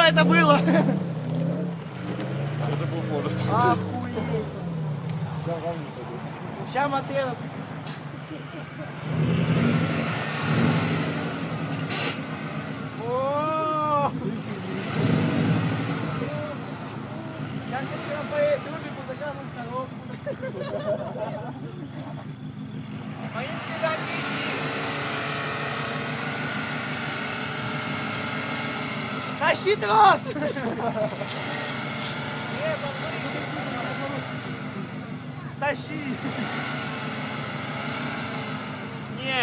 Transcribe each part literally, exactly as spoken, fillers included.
это было? Это был Форест. Охуеть. Сейчас Матвея. О! Я хотел по трубику заказывать коробку. Мои педали. Тащи трос! Тащи! Не!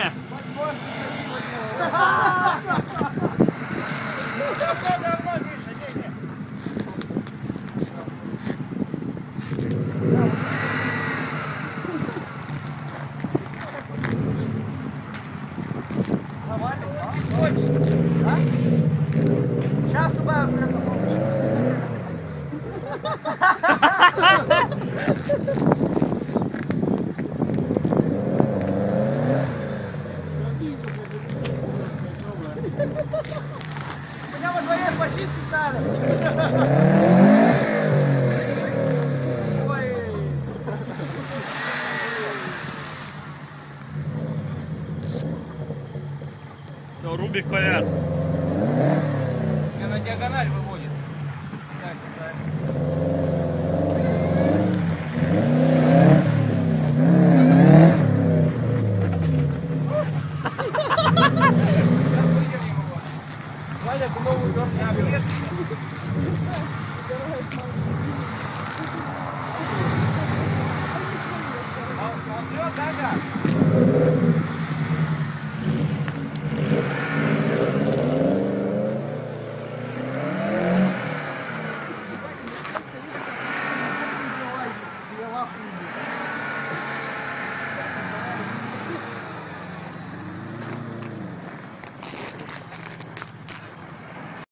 Сейчас убавим это. Меня во дворе почистить надо. Ой. Все, Рубик повяз. Меня на диагональ выводит. Ваня, ты новую дом не объект. Он врет, да, да?